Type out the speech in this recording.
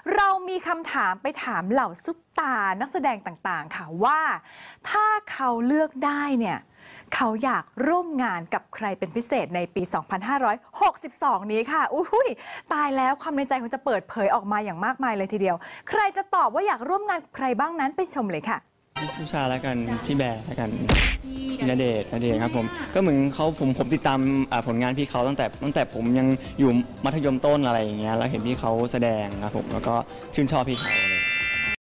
เรามีคำถามไปถามเหล่าซุปตานักแสดงต่างๆค่ะว่าถ้าเขาเลือกได้เนี่ยเขาอยากร่วมงานกับใครเป็นพิเศษในปี 2562 นี้ค่ะอุ้ยตายแล้วความในใจคงจะเปิดเผยออกมาอย่างมากมายเลยทีเดียวใครจะตอบว่าอยากร่วมงานใครบ้างนั้นไปชมเลยค่ะผู้ชายแล้วกันพี่แบร์แล้วกันณเดชน์ครับผมก็เหมือนเขาผมติดตามผลงานพี่เขาตั้งแต่ผมยังอยู่มัธยมต้นอะไรอย่างเงี้ยแล้วเห็นพี่เขาแสดงครับผมแล้วก็ชื่นชอบพี่เขา